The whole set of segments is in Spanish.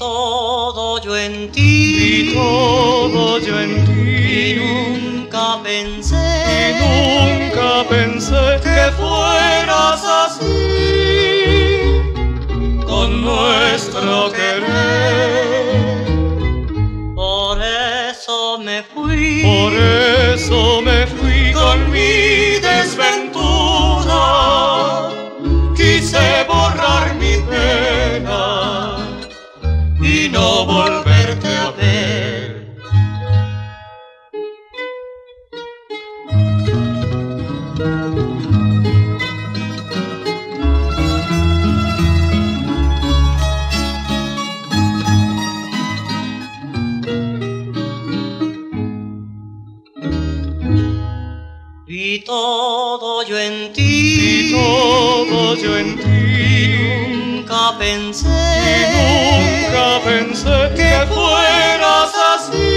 todo yo en ti, Vi todo yo en ti, y nunca pensé que fueras así, con nuestro querer. por eso me fui, Por eso me fui con mi desventura, quise borrar mi pena y no volverte a ver. vi todo yo en ti, Vi todo yo en ti, nunca pensé que fueras así,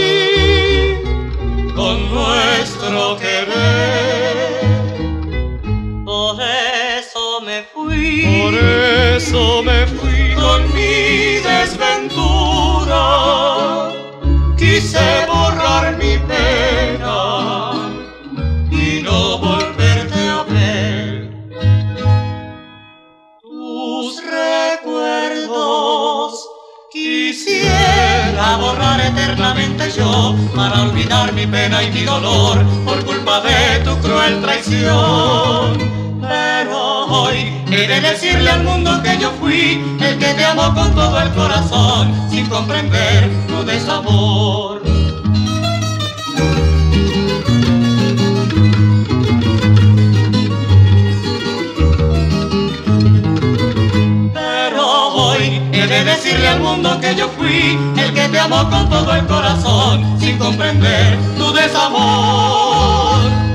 con nuestro querer. por eso me fui, Por eso me fui con mi desventura, quise borrar mi pena y no volverte a ver. tus recuerdos quisiera borrar eternamente yo, Para olvidar mi pena y mi dolor por culpa de tu cruel traición. pero hoy He de decirle al mundo que yo fui el que te amó con todo el corazón, sin comprender tu desamor. pero hoy He de decirle al mundo que yo fui el que te amó con todo el corazón, sin comprender tu desamor.